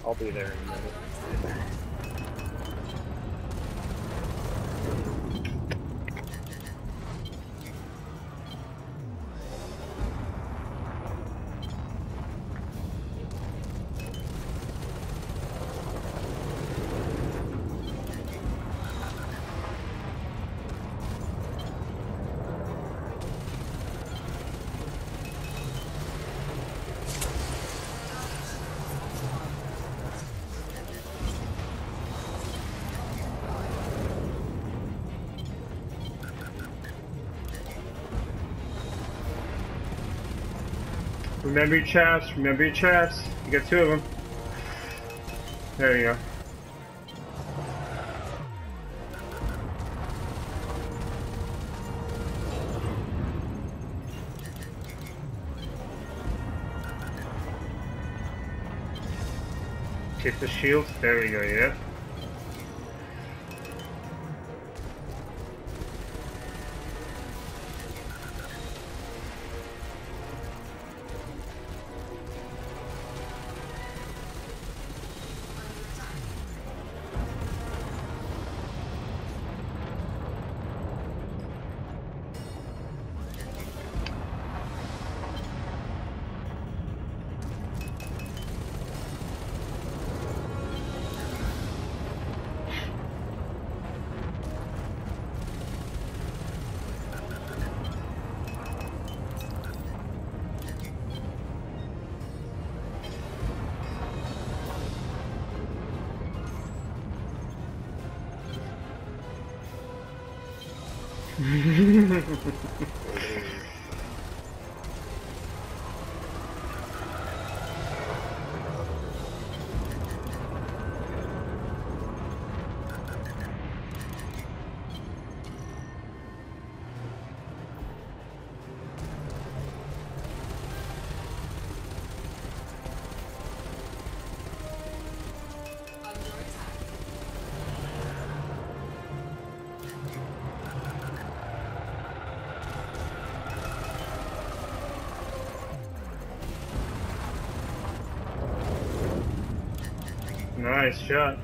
I'll be there in a minute. Remember your chaps, remember your chaps. You got 2 of them. There you go. Get the shields. There we go, yeah. Nice shot.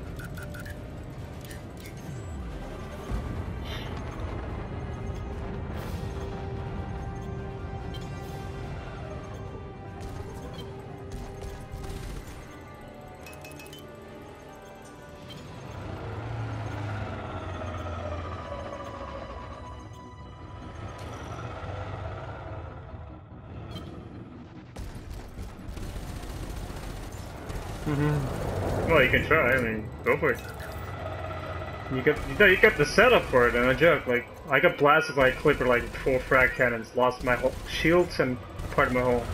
Well, you can try. I mean, go for it. You got the setup for it, and a joke. Like, I got blasted by a clipper like 4 frag cannons, lost my whole shields and part of my hull.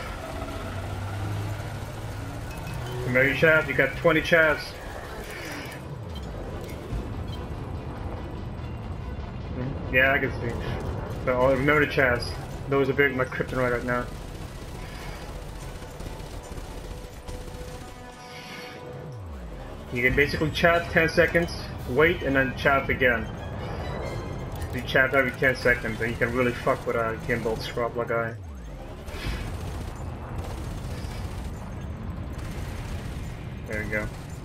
Remember your chaff? You got 20 chaffs. Yeah, I can see. So I'll remember the chaffs. Those are big my kryptonite right now. You can basically chat 10 seconds, wait, and then chat again. You chat every 10 seconds, and you can really fuck with a gimbal scrub like I. There you go.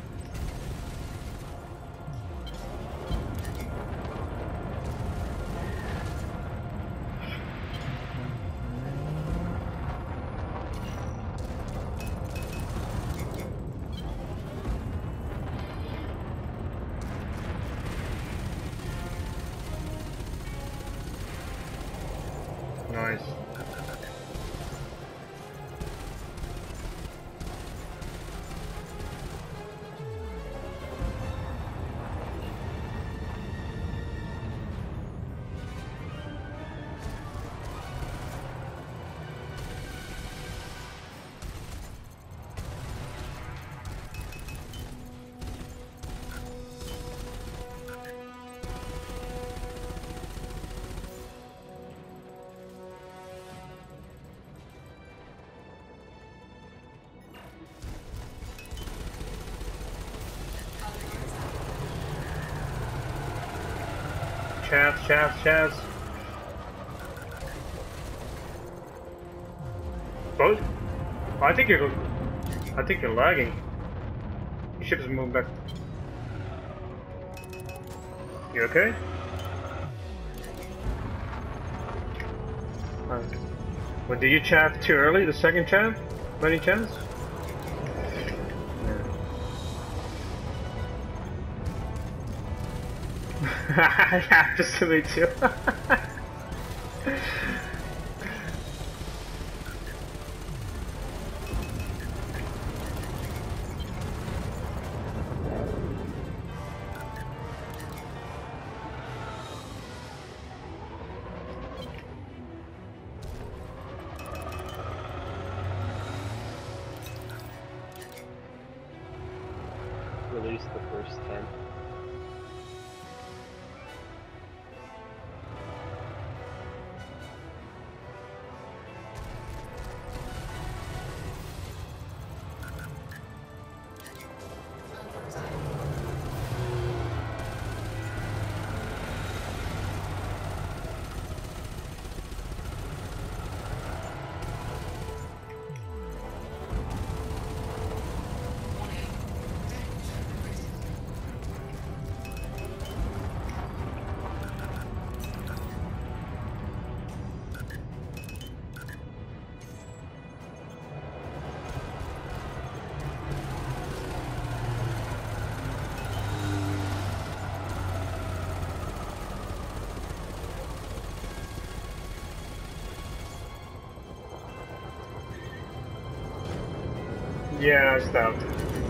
Nice. Chavs. Both? I think you're lagging. Your ship is moving back. You okay? Well, did you chaff too early? The second chaff? By any chance? Yeah. Happens to me too. Release the first 10. Yeah, I stopped.